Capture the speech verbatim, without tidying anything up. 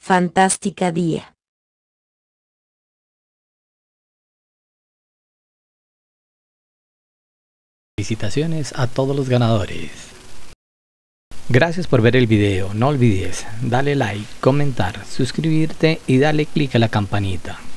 fantástica día. Felicitaciones a todos los ganadores. Gracias por ver el video. No olvides darle like, comentar, suscribirte y darle clic a la campanita.